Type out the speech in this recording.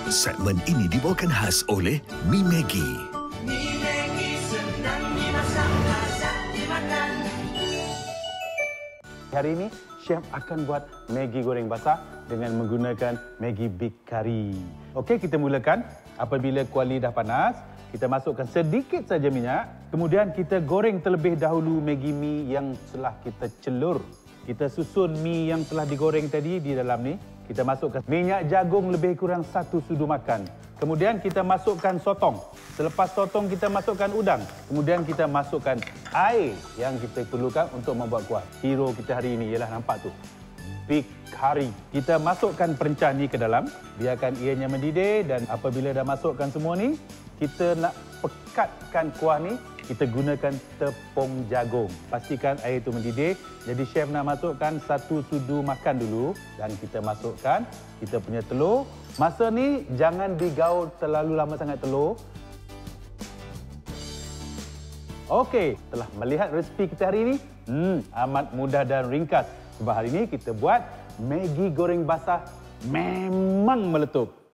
Segmen ini dibawakan khas oleh Mi Maggi. Mi Maggi senang dimasak, lezat dimakan. Hari ini, Chef akan buat Maggi goreng basah dengan menggunakan Maggi Big Curry. Okey, kita mulakan. Apabila kuali dah panas, kita masukkan sedikit saja minyak. Kemudian kita goreng terlebih dahulu Maggi mi yang telah kita celur. Kita susun mi yang telah digoreng tadi di dalam ni. Kita masukkan minyak jagung lebih kurang 1 sudu makan. Kemudian kita masukkan sotong. Selepas sotong kita masukkan udang. Kemudian kita masukkan air yang kita perlukan untuk membuat kuah. Hero kita hari ini ialah nampak tu, Big Curry. Kita masukkan perencah ni ke dalam. Biarkan ianya mendidih dan apabila dah masukkan semua ni, kita nak pekatkan kuah ni, kita gunakan tepung jagung. Pastikan air itu mendidih. Jadi chef nak masukkan 1 sudu makan dulu dan kita masukkan kita punya telur. Masa ni jangan digaul terlalu lama sangat telur. Okey, telah melihat resipi kita hari ini, amat mudah dan ringkas. Sebab hari ini kita buat Maggi goreng basah memang meletup.